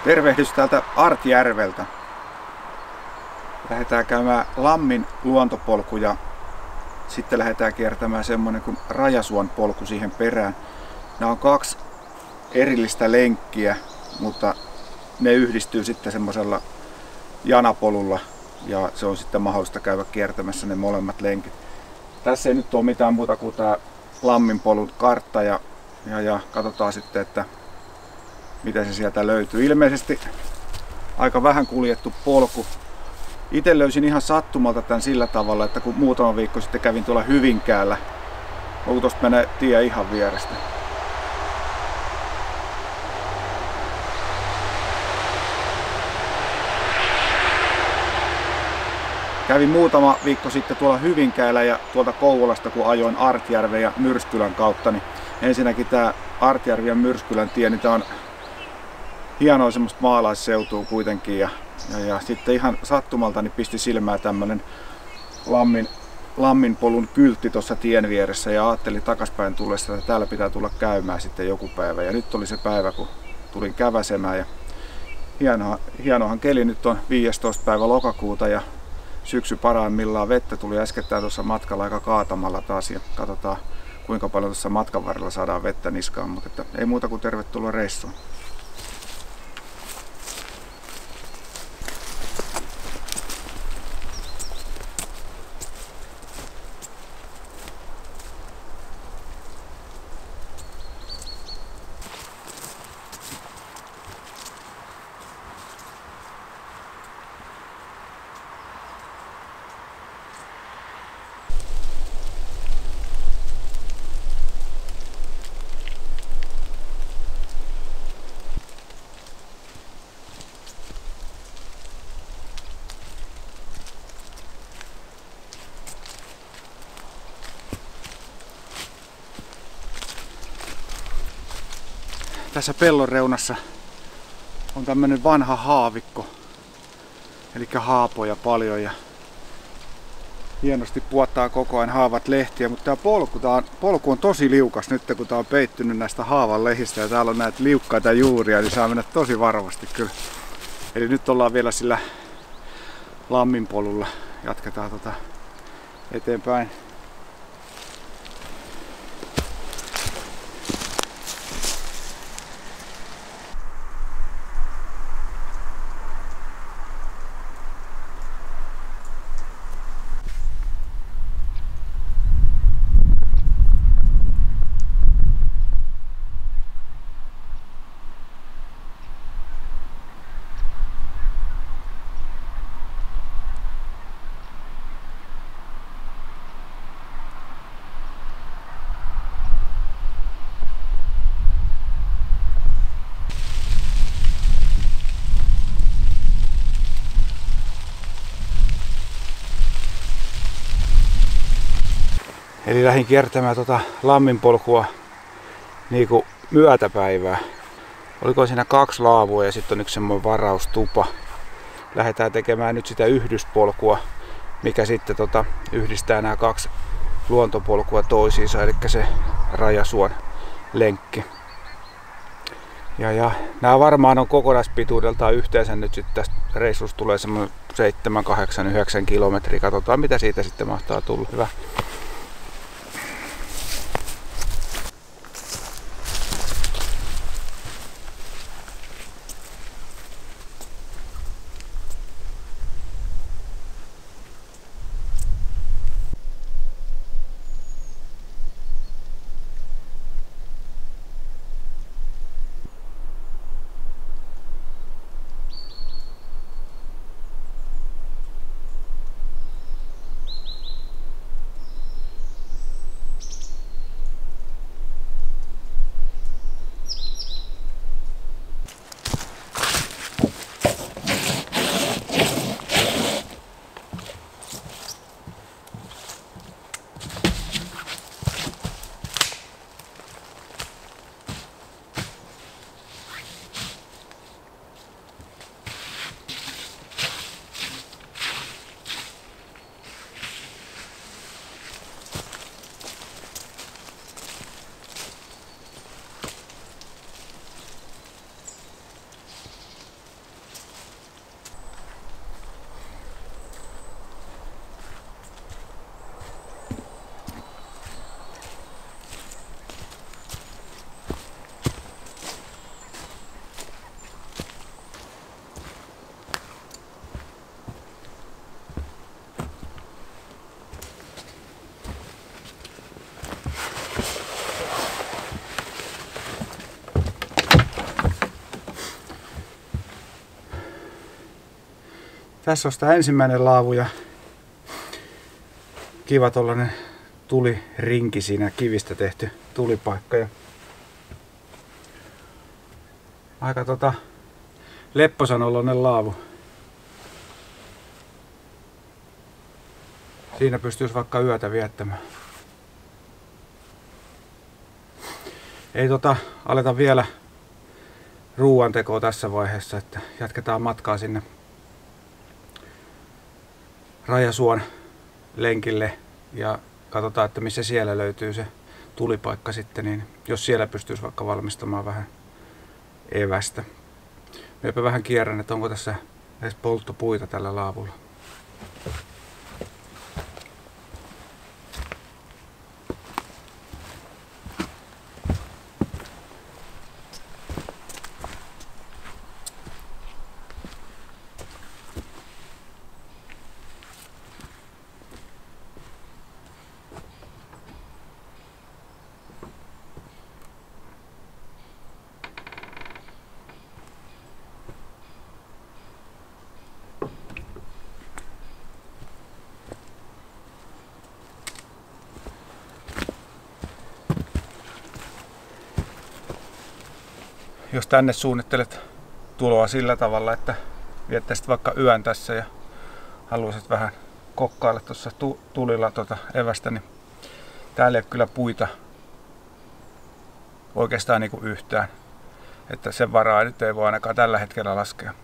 Tervehdys täältä Artjärveltä. Lähdetään käymään Lammin luontopolku ja sitten lähdetään kiertämään semmonen kuin Rajasuon polku siihen perään. Nämä on kaksi erillistä lenkkiä, mutta ne yhdistyy sitten semmoisella janapolulla ja se on sitten mahdollista käydä kiertämässä ne molemmat lenkit. Tässä ei nyt ole mitään muuta kuin tämä Lammin polun kartta ja katsotaan sitten, että mitä se sieltä löytyy. Ilmeisesti aika vähän kuljettu polku. Itse löysin ihan sattumalta tämän sillä tavalla, että kun muutama viikko sitten kävin tuolla Hyvinkäällä, kun tuosta menee tie ihan vierestä. Kävin muutama viikko sitten tuolla Hyvinkäällä ja tuolta Kouvolasta kun ajoin Artjärven ja Myrskylän kautta, niin ensinnäkin tämä Artjärven ja Myrskylän tie, niin tämä on hienoa semmoista maalaisseutua kuitenkin ja sitten ihan sattumalta niin pisti silmään tämmönen Lammin polun kyltti tuossa tien vieressä ja ajattelin takaspäin tullessa, että täällä pitää tulla käymään sitten joku päivä. Ja nyt oli se päivä, kun tulin käväsemään ja hienohan keli, nyt on 15. päivä lokakuuta ja syksy parhaimmillaan. Vettä tuli äskettäin tuossa matkalla aika kaatamalla taas ja katsotaan kuinka paljon tuossa matkan varrella saadaan vettä niskaan, mutta että ei muuta kuin tervetuloa reissuun. Tässä pellon reunassa on tämmönen vanha haavikko, eli haapoja paljon ja hienosti puottaa koko ajan haavat lehtiä, mutta tämä polku on tosi liukas nyt kun tää on peittynyt näistä haavan lehdistä ja täällä on näitä liukkaita juuria, niin saa mennä tosi varovasti kyllä. Eli nyt ollaan vielä sillä Lammin polulla, jatketaan eteenpäin. Eli lähdin kiertämään Lammin polkua niinku myötäpäivää. Oliko siinä 2 laavua ja sitten on yksi semmoinen varaustupa. Lähdetään tekemään nyt sitä yhdyspolkua, mikä sitten yhdistää nämä 2 luontopolkua toisiinsa, eli se Rajasuon lenkki. Ja nämä varmaan on kokonaispituudeltaan yhteensä nyt sitten tästä reissusta tulee semmoinen 7, 8, 9 kilometriä. Katsotaan mitä siitä sitten mahtaa tulla. Hyvä. Tässä on sitä ensimmäinen laavu ja kiva tollanen tulirinki siinä, kivistä tehty tulipaikka. Ja aika lepposan oloinen laavu. Siinä pystyisi vaikka yötä viettämään. Ei aleta vielä ruuantekoa tässä vaiheessa, että jatketaan matkaa sinne Rajasuon lenkille ja katsotaan, että missä siellä löytyy se tulipaikka sitten, niin jos siellä pystyisi vaikka valmistamaan vähän evästä. Minäpä vähän kierrän, että onko tässä edes polttopuita tällä laavulla. Jos tänne suunnittelet tuloa sillä tavalla, että viettäisit vaikka yön tässä ja haluaisit vähän kokkailla tuossa tulilla evästä, niin täällä ei ole kyllä puita oikeastaan niinku yhtään. Että sen varaa nyt ei voi ainakaan tällä hetkellä laskea.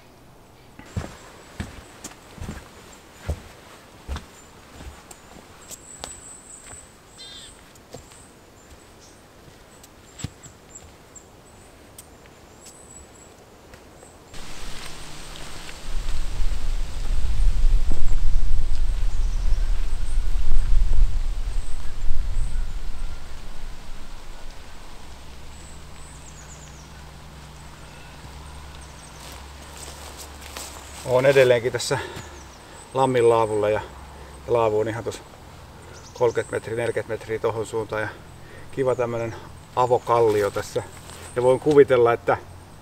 Olen edelleenkin tässä Lammin laavulla ja laavu on ihan tuossa 30 metriä, 40 metriä tohon suuntaan ja kiva tämmönen avokallio tässä. Ja voin kuvitella, että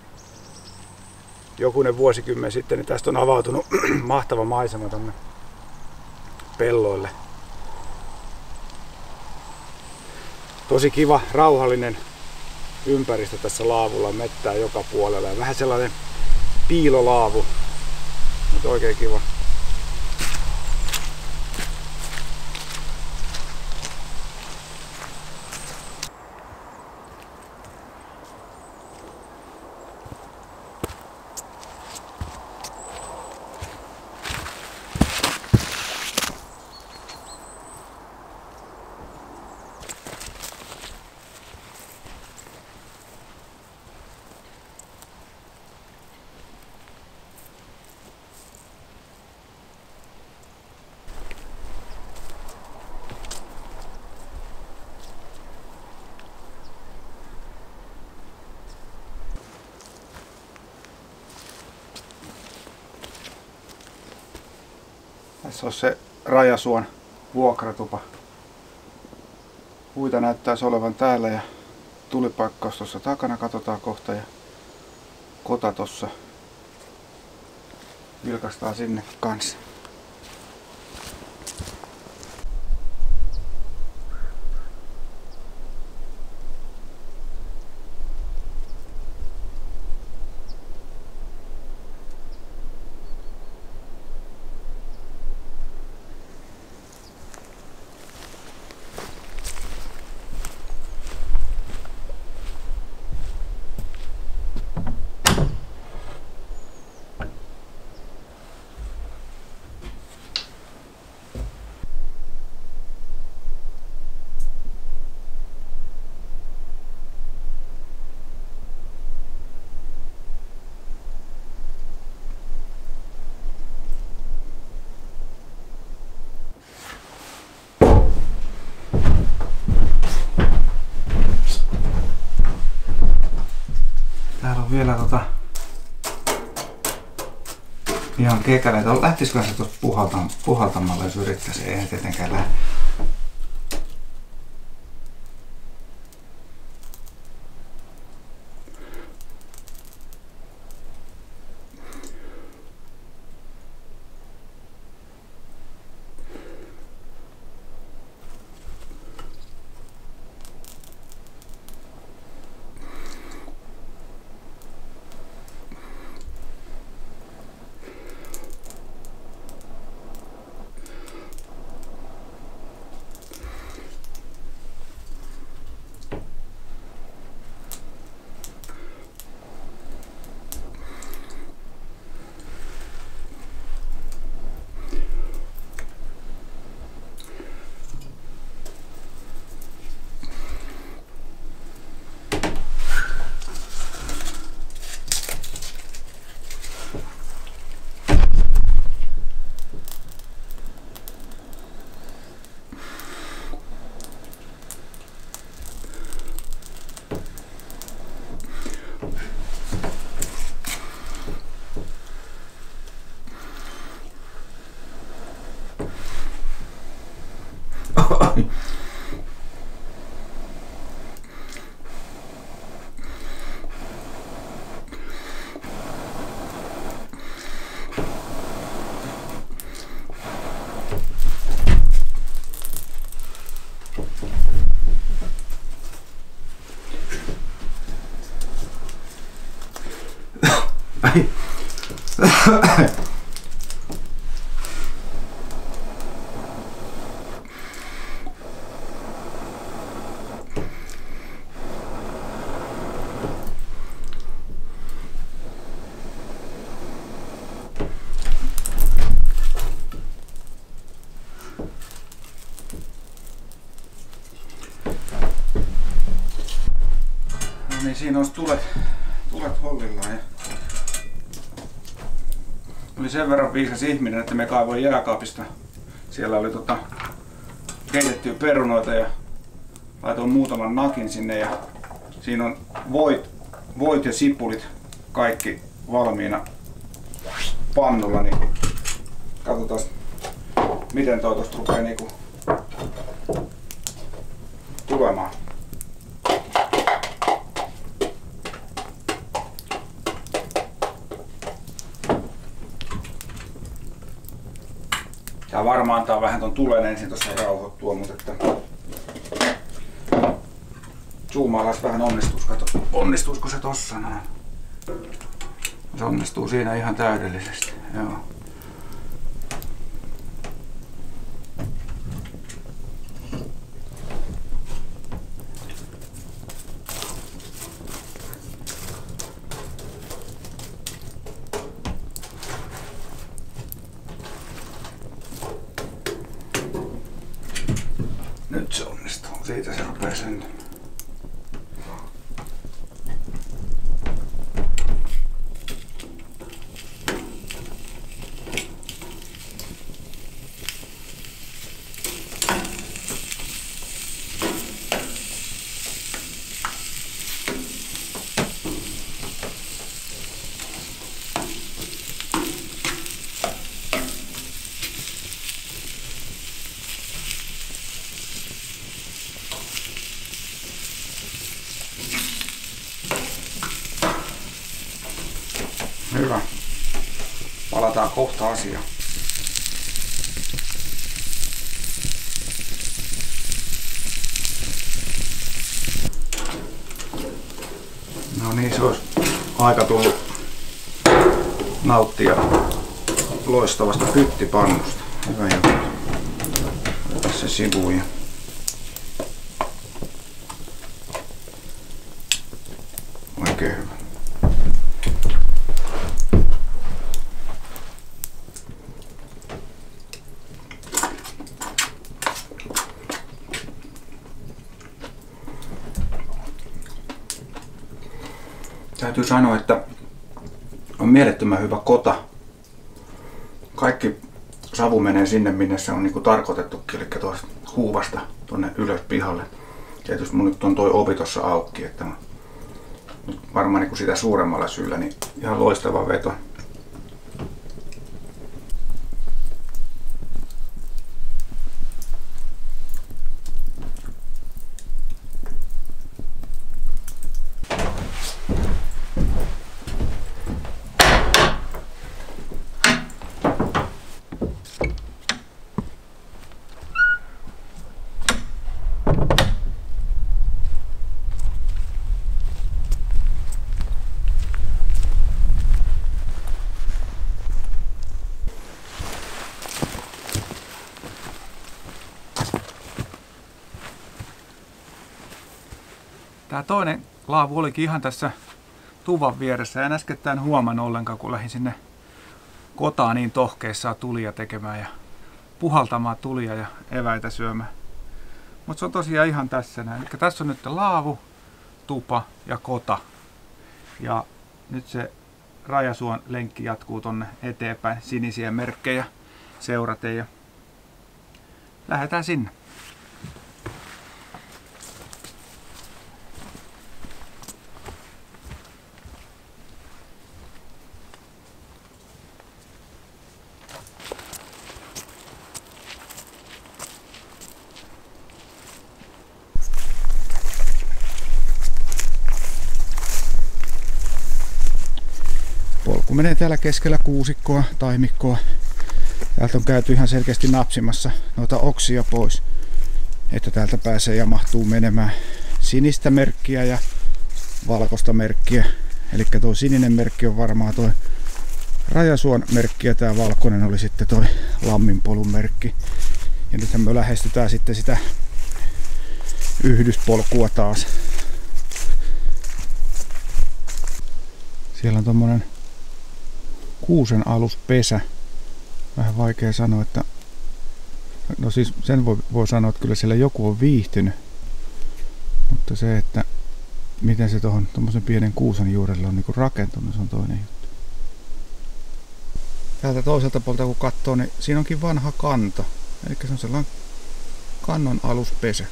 jokunen vuosikymmen sitten niin tästä on avautunut mahtava maisema tonne pelloille. Tosi kiva, rauhallinen ympäristö tässä laavulla, mettää joka puolella ja vähän sellainen piilolaavu. Mutta oikein kiva. Tässä on se Rajasuon vuokratupa. Puita näyttäisi olevan täällä ja tulipaikkaus tuossa takana, katsotaan kohta, ja kota tossa. Vilkaistaan sinne kanssa. Täällä on vielä ihan kekäleitä. Lähtisikö se tuossa puhaltamalla, jos yrittäisi? Ei tietenkään lähde. Niin siinä olisi tulet hollillaan. Ja oli sen verran viisas ihminen, että me kaivoin jääkaapista. Siellä oli keitettyä perunoita ja laitoin muutaman nakin sinne ja siinä on voit ja sipulit kaikki valmiina pannulla, niin katsotaan miten toi tosta rupeaa niinku tulemaan. Tää varmaan antaa vähän ton tulen ensin tossa rauhoittua, mutta että zoomaillaan vähän onnistuisiko se tossa näin. Se onnistuu siinä ihan täydellisesti. Joo. Nyt se onnistuu. Siitä se rupeaa syntymään. Hyvä. Palataan kohta asiaan. No niin, se olisi aika tullut nauttia loistavasta pyttipannusta. Hyvä juttu. Tässä sivuja. Oikein hyvä. Täytyy sanoa, että on mielettömän hyvä kota. Kaikki savu menee sinne, minne se on niinku tarkoitettukin, eli tuosta huuvasta tuonne ylös pihalle. Tietysti mun nyt on toi ovi tossa auki, että nyt varmaan niinku sitä suuremmalla syyllä, niin ihan loistava veto. Tää toinen laavu olikin ihan tässä tuvan vieressä. En äskettäin huomannut ollenkaan, kun lähdin sinne kotaan niin tohkeissaan tulia tekemään ja puhaltamaan tulia ja eväitä syömään. Mutta se on tosiaan ihan tässä näin. Eli tässä on nyt laavu, tupa ja kota. Ja nyt se Rajasuon lenkki jatkuu tonne eteenpäin sinisiä merkkejä seuraten ja lähdetään sinne. kun menee täällä keskellä kuusikkoa, taimikkoa, täältä on käyty ihan selkeästi napsimassa noita oksia pois, että täältä pääsee ja mahtuu menemään sinistä merkkiä ja valkoista merkkiä. Eli tuo sininen merkki on varmaan tuo Rajasuon merkki ja tämä valkoinen oli sitten tuo Lamminpolun merkki. Ja nythän me lähestytään sitten sitä yhdyspolkua taas. Siellä on tommonen kuusen aluspesä. Vähän vaikea sanoa, että... No siis sen voi sanoa, että kyllä siellä joku on viihtynyt. Mutta se, että miten se tuohon tommosen pienen kuusen juurelle on niinku rakentunut, se on toinen juttu. Täältä toiselta puolta kun katsoo, niin siinä onkin vanha kanto. Eli se on sellainen kannon aluspesä.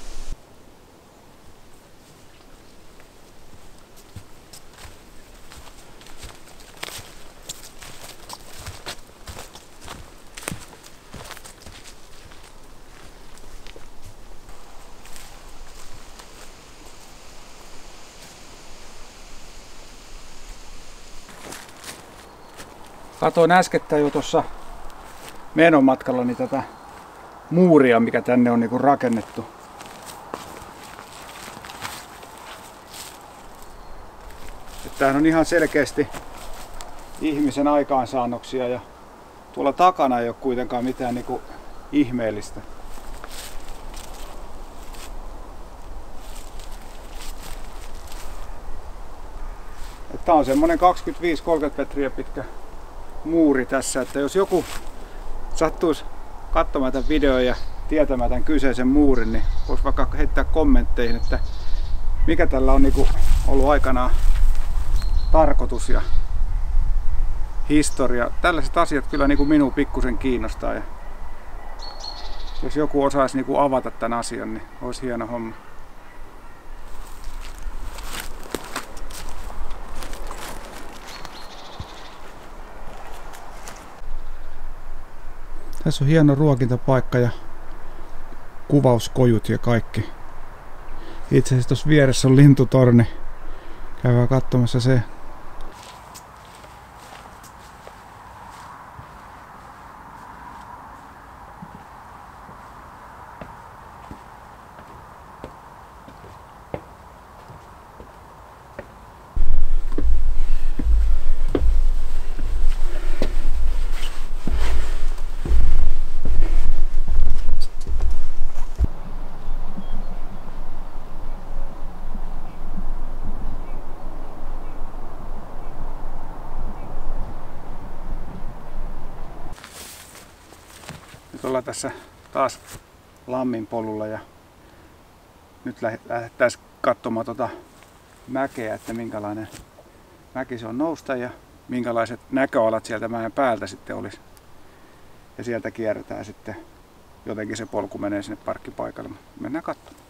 Katoin äskettäin jo tuossa menomatkallani tätä muuria, mikä tänne on niinku rakennettu. Tämähän on ihan selkeästi ihmisen aikaansaannoksia ja tuolla takana ei ole kuitenkaan mitään niinku ihmeellistä. Tämä on semmonen 25-30 metriä pitkä muuri tässä, että jos joku sattuisi katsomaan tämän videon ja tietämään tämän kyseisen muurin, niin voisi vaikka heittää kommentteihin, että mikä tällä on niinku ollut aikanaan tarkoitus ja historia. Tällaiset asiat kyllä niinku minua pikkusen kiinnostaa ja jos joku osaisi niinku avata tämän asian, niin olisi hieno homma. Tässä on hieno ruokintapaikka ja kuvauskojut ja kaikki. Itse asiassa tuossa vieressä on lintutorni. Käydään katsomassa se. Nyt ollaan tässä taas Lamminpolulla ja nyt lähdettäisiin katsomaan tuota mäkeä, että minkälainen mäki se on nousta ja minkälaiset näköalat sieltä mäen päältä sitten olisi. Ja sieltä kierretään sitten, jotenkin se polku menee sinne parkkipaikalle. Mennään katsomaan.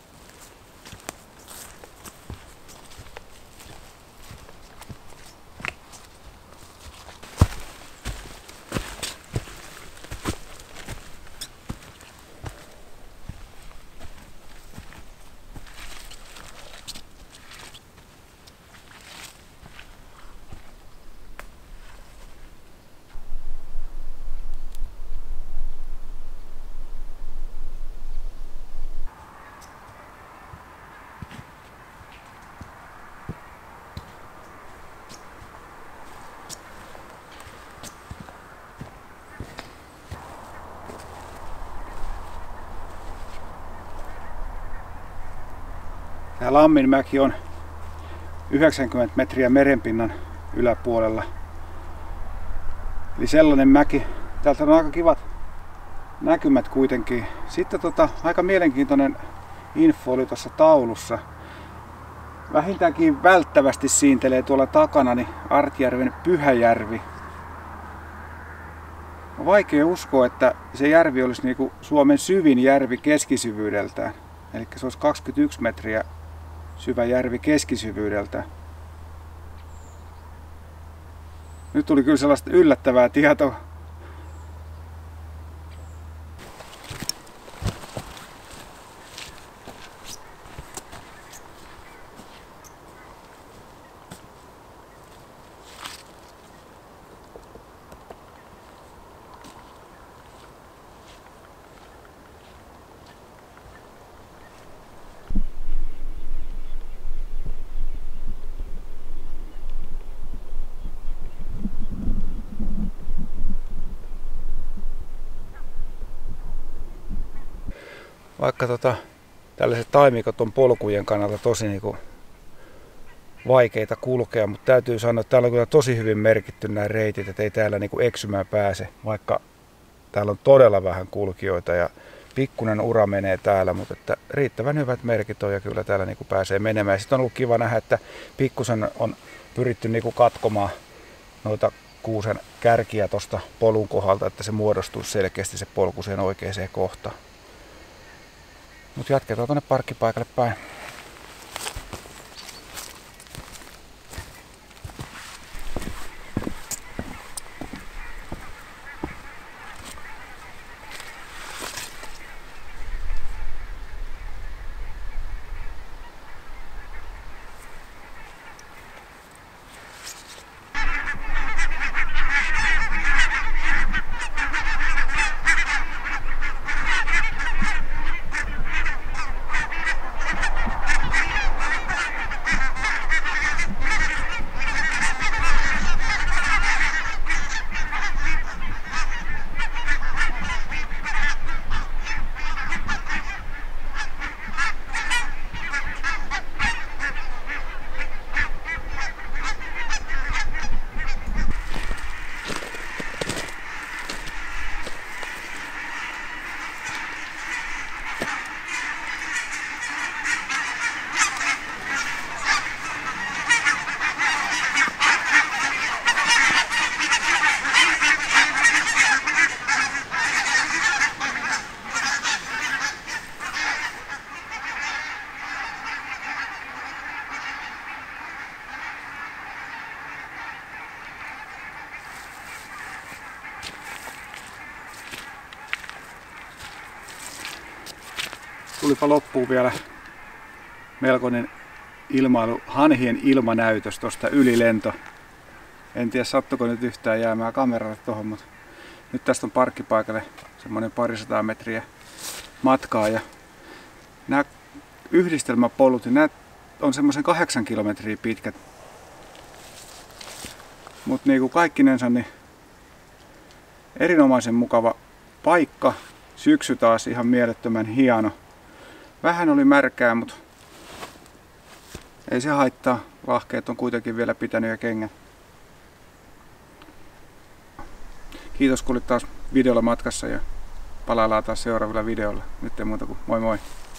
Tämä Lamminmäki on 90 metriä merenpinnan yläpuolella. Eli sellainen mäki. Täältä on aika kivat näkymät kuitenkin. Sitten aika mielenkiintoinen info oli tuossa taulussa. Vähintäänkin välttävästi siintelee tuolla takana niin Artjärven Pyhäjärvi. On vaikea uskoa, että se järvi olisi niinku Suomen syvin järvi keskisyvyydeltään. Eli se olisi 21 metriä syvä järvi keskisyvyydeltä. Nyt tuli kyllä sellaista yllättävää tietoa. Vaikka tällaiset taimikot on polkujen kannalta tosi niinku vaikeita kulkea, mutta täytyy sanoa, että täällä on kyllä tosi hyvin merkitty nämä reitit, että ei täällä niinku eksymään pääse, vaikka täällä on todella vähän kulkijoita ja pikkunen ura menee täällä, mutta että riittävän hyvät merkit on ja kyllä täällä niinku pääsee menemään. Sitten on ollut kiva nähdä, että pikkusen on pyritty niinku katkomaan noita kuusen kärkiä tuosta polun kohdalta, että se muodostuisi selkeästi se polku siihen oikeaan kohtaan. Mutta jatketaan tuonne parkkipaikalle päin. Tulipa loppuun vielä melkoinen ilmailu, hanhien ilmanäytös tuosta ylilento. En tiedä sattuko nyt yhtään jäämään kameralle tuohon, mutta nyt tästä on parkkipaikalle semmoinen 200 metriä matkaa. Ja nämä yhdistelmäpolut, nämä on semmoisen 8 kilometriä pitkät. Mutta niin kuin kaikkinensa niin erinomaisen mukava paikka. Syksy taas ihan mielettömän hieno. Vähän oli märkää, mutta ei se haittaa. Lahkeet on kuitenkin vielä pitänyt ja kengät. Kiitos kun olit taas videolla matkassa ja palaillaan taas seuraavilla videolla. Nyt ei muuta kuin moi moi!